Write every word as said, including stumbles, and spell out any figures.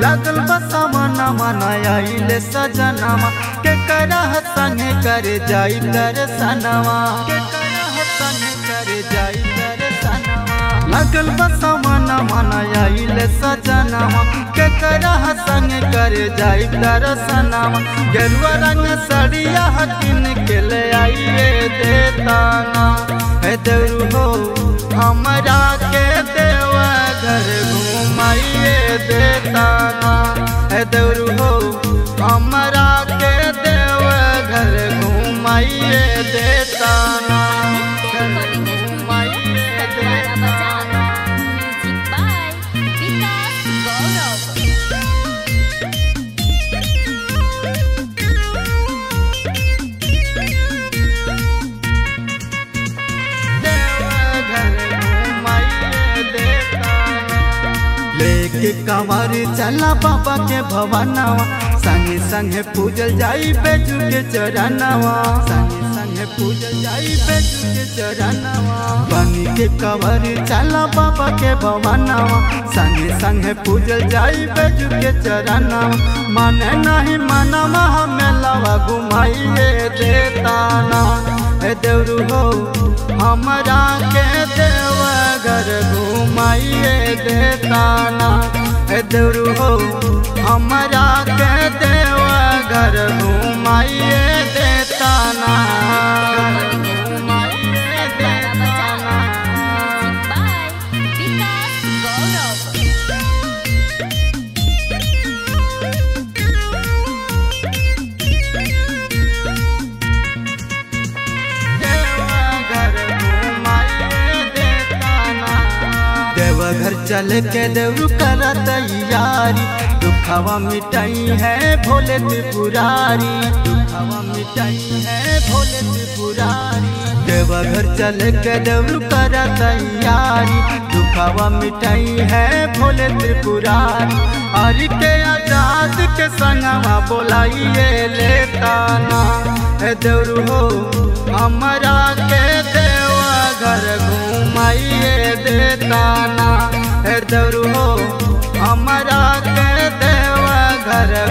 लागल बसावना मनाया इले सजनावा के करह संगे करे जाई दर्शनवा के करह संगे करे जाई दर्शनवा लागल बसावना मनाया इले सजनावा के करह संगे करे जाई दर्शनवा गेरुआ रंग सड़िया किन के ले आइए देताना हे देवरू हो हमरा के देवा घर घुमाइए देताना हे देवरू हो हमरा के देवा घर घुमाइए देताना लेके कंवर चला बाबा के भवनवा संगे संगे पूजल जाई बेजू के चरणवा संगे संगे पूजल जाई बेजू के चरणवा बनी के कंवर चला बाबा के भवनवा संगे संगे पूजल जाई बेजू के चरणवा माने नहीं मनवा मेलावा घुमाइए देताना हे देवरू हो हमरा के देवा घर घुमाइए देताना हे देवरू हो हमरा के देवा घर घुमाइए देताना घुमाइए देताना घर चल के देवरू करा तैयारी दुखावा मिटाई है भोले त्रिपुरारी दुखावा मिटाई है भोले त्रिपुरारी देवा घर चल के देवरू करा तैयारी दुखावा मिटाई है भोले त्रिपुरारी हरि के आजाद के संगवा बोलाइए लेताना हे देवरू हो हमरा के देवा घर घुमाइए देताना हे देवरू हो हमरा के देवा घर